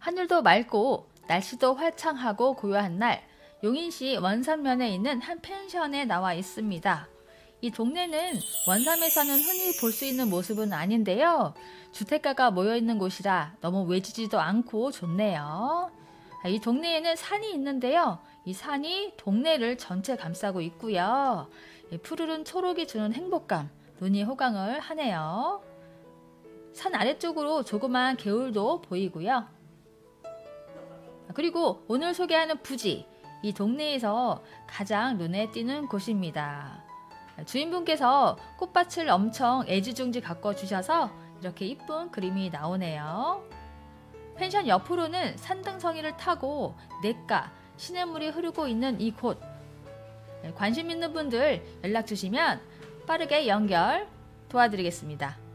하늘도 맑고 날씨도 화창하고 고요한 날, 용인시 원산면에 있는 한 펜션에 나와 있습니다. 이 동네는 원삼에서는 흔히 볼 수 있는 모습은 아닌데요. 주택가가 모여있는 곳이라 너무 외지지도 않고 좋네요. 이 동네에는 산이 있는데요. 이 산이 동네를 전체 감싸고 있고요. 푸르른 초록이 주는 행복감, 눈이 호강을 하네요. 산 아래쪽으로 조그만 개울도 보이고요. 그리고 오늘 소개하는 부지, 이 동네에서 가장 눈에 띄는 곳입니다. 주인분께서 꽃밭을 엄청 애지중지 가꿔 주셔서 이렇게 이쁜 그림이 나오네요. 펜션 옆으로는 산등성이를 타고 냇가, 시냇물이 흐르고 있는 이곳. 관심 있는 분들 연락 주시면 빠르게 연결 도와드리겠습니다.